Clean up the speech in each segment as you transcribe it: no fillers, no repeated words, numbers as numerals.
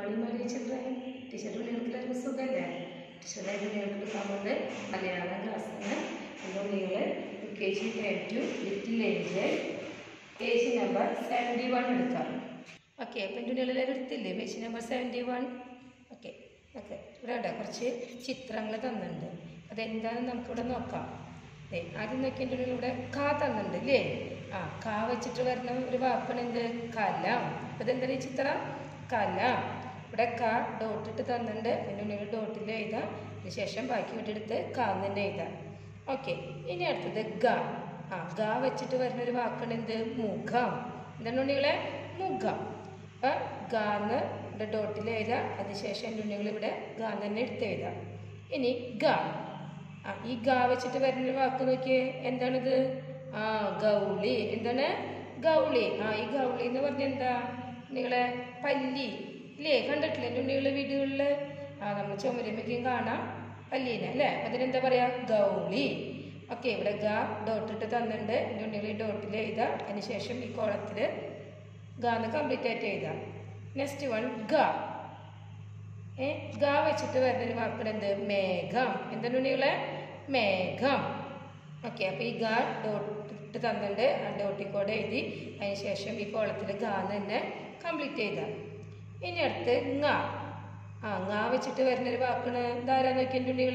morning, my dear children. Teacher നിങ്ങൾക്ക് സുഖല്ലേ? ടീച്ചറുടെ നിങ്ങൾക്ക് പോകുന്നത് മലയാളം ക്ലാസ്സിന് അപ്പോൾ നിങ്ങൾ UKG to little angel page number 71 എടുക്കാം. ഓക്കെ, അപ്പം എൻ്റെ എല്ലാവരും എടുത്തില്ലേ പേജ് നമ്പർ 71? ഓക്കെ ഓക്കെ, ഇവിടെ ഉണ്ട് കുറച്ച് ചിത്രങ്ങൾ തന്നിട്ടുണ്ട്. അതെന്താണെന്ന് നമുക്കിവിടെ നോക്കാം. ആദ്യം നോക്കി എൻ്റെ ഇവിടെ കാ തന്നിട്ടുണ്ട് അല്ലേ? കാ വെച്ചിട്ട് വരുന്ന ഒരു വാക്കാണ് എന്ത്? കലം. അപ്പം ഇതെന്താണ് ഈ ചിത്രം? കലം. ഇവിടെ കാ ഡോട്ടിട്ട് തന്നിട്ടുണ്ട്. അതിൻ്റെ ഉള്ളിൽ ഡോട്ടിൽ എഴുതാം. അതിന് ശേഷം ബാക്കി വിട്ടെടുത്ത് കാന്ന് തന്നെ എഴുതാം. ഓക്കെ, ഇനി അടുത്തത് ഗ. ഗ വെച്ചിട്ട് വരുന്ന ഒരു വാക്കാണ് എന്ത്? മുഖം. എന്താണ് ഉണ്ണികളെ? മുഖം. അപ്പം ഗാന്ന് ഇവിടെ ഡോട്ടിൽ എഴുതാം. അതിനുശേഷം എൻ്റെ ഉണ്ണികൾ ഇവിടെ ഗാന്ന് തന്നെ എടുത്ത് എഴുതാം. ഇനി ഗ. ഈ ഗ വെച്ചിട്ട് വരുന്നൊരു വാക്ക് നോക്കിയേ, എന്താണിത്? ഗൗളി. എന്താണ്? ഗൗളി. ഈ ഗൗളി എന്ന് പറഞ്ഞാൽ എന്താ? നിങ്ങളെ പല്ലി ഇല്ലേ? കണ്ടിട്ടില്ലേ എൻ്റെ ഉണ്ണികളുടെ വീടുകളിൽ? നമ്മൾ ചുമരുമയ്ക്കും കാണാം പല്ലീനെ അല്ലേ? അതിനെന്താ പറയാ? ഗൗളി. ഓക്കെ, ഇവിടെ ഗ ഡോട്ടിട്ട് തന്നിട്ടുണ്ട്. എൻ്റെ ഉണ്ണികൾ ഡോട്ടിൽ എഴുതാം. അതിനുശേഷം ഈ കോളത്തിൽ ഗാന്ന് കംപ്ലീറ്റ് ആയിട്ട് എഴുതാം. നെക്സ്റ്റ് വൺ ഗ. ഗ വെച്ചിട്ട് വരുന്നൊരു വാക്കുകൾ എന്ത്? മേഘം. എന്താണ് ഉണ്ണികളെ? മേഘം. ഓക്കെ, അപ്പോൾ ഈ ഗ ഡോട്ടിട്ട് തന്നിട്ടുണ്ട്. ആ ഡോട്ടിൽ കൂടെ എഴുതി അതിനുശേഷം ഈ കോളത്തിൽ ഗാന്ന് തന്നെ കംപ്ലീറ്റ് ചെയ്താൽ. ഇനി അടുത്ത് ങ. ങ വെച്ചിട്ട് വരുന്നൊരു വാക്കാണ്. ഇതാരാ നോക്കിയ ഉണ്ണികൾ?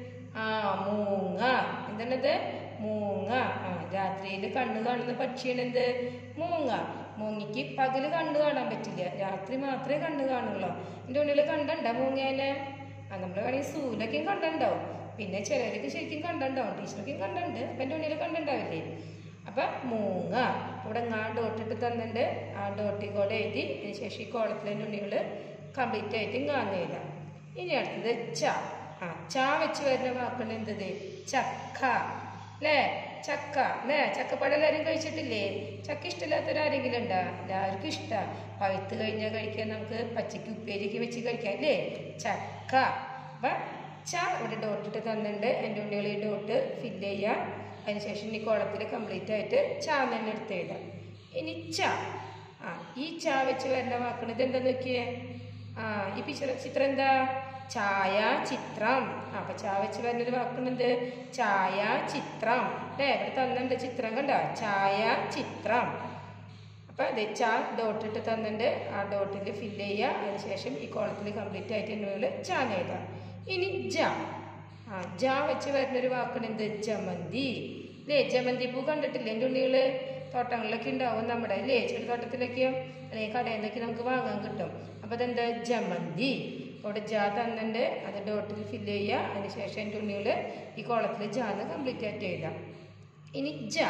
മൂങ്ങ. എന്താണത്? മൂങ്ങ. രാത്രിയിൽ കണ്ണ് കാണുന്ന പക്ഷിയാണ് എന്ത്? മൂങ്ങ. മൂങ്ങയ്ക്ക് പകല് കണ്ണ് കാണാൻ പറ്റില്ല, രാത്രി മാത്രമേ കണ്ണ് കാണുള്ളൂ. എൻ്റെ ഉണ്ണികൾ കണ്ടണ്ട മൂങ്ങേനെ? നമ്മൾ വേണമെങ്കിൽ സൂലൊക്കെയും കണ്ടുണ്ടാവും. പിന്നെ ചിലർക്ക് ശരിക്കും കണ്ടുണ്ടാവും, ടീച്ചർക്കും കണ്ടുണ്ട്. അപ്പം എൻ്റെ ഉണ്ണികൾ കണ്ടുണ്ടാവില്ലേ? അപ്പം മൂങ്ങ. ഇവിടെ ങ ഡോട്ടിട്ട് തന്നിട്ടുണ്ട്. ആ ഡോട്ടിൽ കൂടെ എഴുതി അതിന് ശേഷം ഈ കോളത്തിൽ എൻ്റെ ഉണ്ണികൾ കംപ്ലീറ്റ് ആയിട്ട് ങാന്ന് എഴുതാം. ഇനി അടുത്തത് ച. ച വെച്ച് വരുന്ന വാക്കാണ് എന്തത്? ചക്ക അല്ലേ? ചക്ക അല്ലേ? ചക്കപ്പഴം എല്ലാവരും കഴിച്ചിട്ടില്ലേ? ചക്ക ഇഷ്ടമില്ലാത്തവരാരെങ്കിലും ഉണ്ടോ? എല്ലാവർക്കും ഇഷ്ടമാണ്. പഴുത്ത് കഴിഞ്ഞാൽ കഴിക്കാൻ, നമുക്ക് പച്ചയ്ക്ക് ഉപ്പേരിക്ക് വെച്ച് കഴിക്കാം അല്ലേ? ചക്ക. അപ്പം ച ഇവിടെ ഡോട്ടിട്ട് തന്നിട്ടുണ്ട്. എൻ്റെ ഉണ്ണികൾ ഈ ഡോട്ട് ഫില്ല് ചെയ്യാം. അതിനുശേഷം ഈ കോളത്തിൽ കംപ്ലീറ്റ് ആയിട്ട് ച തന്നെ എടുത്ത് എഴുതാം. ഇനി ച. ഈ ച വെച്ച് വരുന്ന വാക്കാണ്. ഇതെന്താ നോക്കിയേ? ഈ ചിത്രം എന്താ? ഛായാചിത്രം. അപ്പം ച വെച്ച് വരുന്നൊരു വാക്കുന്നുണ്ട് ഛായാചിത്രം അല്ലേ? ഇവിടെ തന്നിട്ടുണ്ട് ചിത്രം, കണ്ടോ? ഛായാചിത്രം. അപ്പം അത് ച ഡോട്ടിട്ട് തന്നിട്ടുണ്ട്. ആ ഡോട്ടിൽ ഫില്ല് ചെയ്യുക. അതിനുശേഷം ഈ കോളത്തിൽ കംപ്ലീറ്റ് ആയിട്ട് എന്നുള്ളിൽ ചാന്ന് എഴുതാം. ഇനി ജ. ജ വെച്ച് വരുന്നൊരു വാക്കാണ് എന്ത്? ജമന്തി അല്ലേ? ജമന്തി പൂ കണ്ടിട്ടില്ലേ എൻ്റെ ഉണ്ണികൾ? തോട്ടങ്ങളിലൊക്കെ ഉണ്ടാവും നമ്മുടെ അല്ലേ? ചെറുതോട്ടത്തിലൊക്കെയോ അല്ലെങ്കിൽ കടയിൽ നിന്നൊക്കെ നമുക്ക് വാങ്ങാൻ കിട്ടും. അപ്പോൾ അതെന്താ? ജമന്തി. അവിടെ ജ തന്നിട്ടുണ്ട്. അത് ഡോട്ടിൽ ഫില്ല് ചെയ്യുക. അതിനുശേഷം എൻ്റെ ഉണ്ണികൾ ഈ കോളത്തിൽ ജാന്ന് കംപ്ലീറ്റ് ആയിട്ട് എഴുതാം. ഇനി ജ.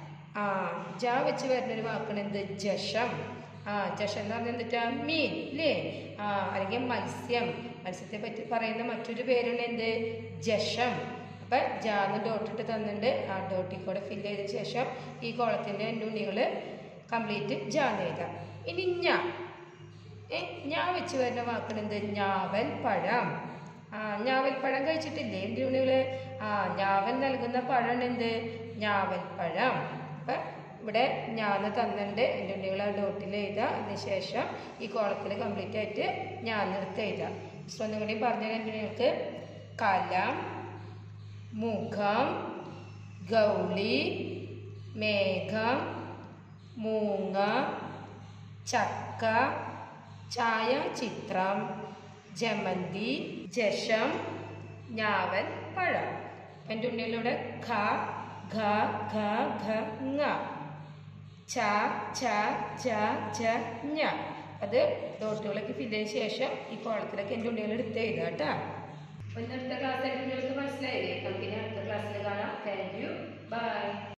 ജ വെച്ച് വരുന്നൊരു വാക്കാണ് എന്ത്? ജഷം. ജഷം എന്ന് പറഞ്ഞാൽ എന്തിട്ടാ? മീൻ അല്ലേ? അല്ലെങ്കിൽ മത്സ്യം. മത്സ്യത്തെ പറ്റി പറയുന്ന മറ്റൊരു പേരാണ് എന്ത്? ജഷം. അപ്പം ജാന്ന് ഡോട്ടിട്ട് തന്നിട്ടുണ്ട്. ആ ഡോട്ടിൽ കൂടെ ഫില്ല് ചെയ്തതിന് ശേഷം ഈ കോളത്തിൻ്റെ എൻ്റെ ഉണ്ണികൾ കംപ്ലീറ്റ് ജാന്ന് എഴുതാം. ഇനി ഞ. ഞാൻ വെച്ച് വരുന്ന വാക്കാണ് എന്ത്? ഞാവൽ പഴം. ഞാവൽ പഴം കഴിച്ചിട്ടില്ലേ എൻ്റെ ഉണ്ണികൾ? ഞാവൽ നൽകുന്ന പഴമാണ് എന്ത്? ഞാവൽ പഴം. അപ്പം ഇവിടെ ഞാന്ന് തന്നിട്ടുണ്ട്. എൻ്റെ ഉണ്ണികൾ ആ ഡോട്ടിൽ എഴുതാം. അതിനുശേഷം ഈ കോളത്തിൽ കംപ്ലീറ്റ് ആയിട്ട് ഞാന്നെടുത്ത് എഴുതാം. ഒന്നും കൂടി പറഞ്ഞാൽ എൻ്റെ ഉണ്ണികൾക്ക് കലം, മുഖം, ഗൗളി, മേഘം, മൂങ്ങ, ചക്ക, ഛായാചിത്രം, ജമന്തി, ജഷം, ഞാവൽ പഴം. എൻ്റെ ഉണ്ണിയിലൂടെ ഖ, ഘ, ഘ, ഘ, ങ, ച, ച, ച, ച, ഞ. അത് ഡോട്ടുകളൊക്കെ ഫില്ല് ചെയ്തതിന് ശേഷം ഈ കോളത്തിലൊക്കെ എൻ്റെ ഉണ്ണികൾ എടുത്ത് എഴുതാം കേട്ടോ. അപ്പോൾ ഇന്നത്തെ ക്ലാസ് നിങ്ങൾക്ക് മനസ്സിലായില്ലേ? നമുക്ക് ഇനി അടുത്ത ക്ലാസ്സിൽ കാണാം. Thank you. ബൈ.